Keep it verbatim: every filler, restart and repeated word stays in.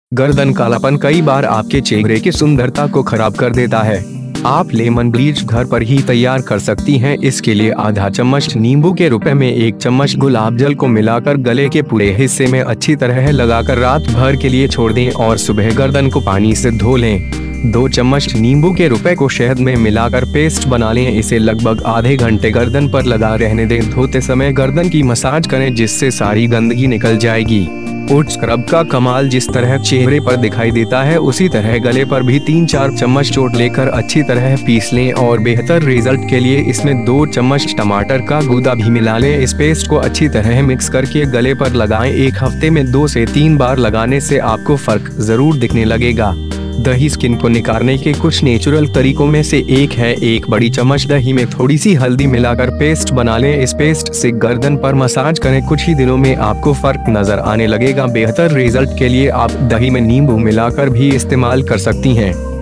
गर्दन कालापन कई बार आपके चेहरे की सुंदरता को खराब कर देता है। आप लेमन ब्लीच घर पर ही तैयार कर सकती हैं। इसके लिए आधा चम्मच नींबू के रुपए में एक चम्मच गुलाब जल को मिलाकर गले के पूरे हिस्से में अच्छी तरह लगाकर रात भर के लिए छोड़ दें और सुबह गर्दन को पानी से धो लें। दो चम्मच नींबू के रुपए को शहद में मिलाकर पेस्ट बना लें। इसे लगभग आधे घंटे गर्दन पर लगा रहने दें। धोते समय गर्दन की मसाज करें जिससे सारी गंदगी निकल जाएगी। ओट स्क्रब का कमाल जिस तरह चेहरे पर दिखाई देता है उसी तरह गले पर भी तीन चार चम्मच चोट लेकर अच्छी तरह पीस लें और बेहतर रिजल्ट के लिए इसमें दो चम्मच टमाटर का गूदा भी मिला लें। इस पेस्ट को अच्छी तरह मिक्स करके गले पर लगाएं। एक हफ्ते में दो से तीन बार लगाने से आपको फर्क जरूर दिखने लगेगा। दही स्किन को निकालने के कुछ नेचुरल तरीकों में से एक है। एक बड़ी चम्मच दही में थोड़ी सी हल्दी मिलाकर पेस्ट बना लें। इस पेस्ट से गर्दन पर मसाज करें। कुछ ही दिनों में आपको फर्क नजर आने लगेगा। बेहतर रिजल्ट के लिए आप दही में नींबू मिलाकर भी इस्तेमाल कर सकती हैं।